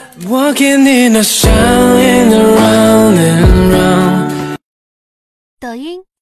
Walking in a sound and round and round。 抖音。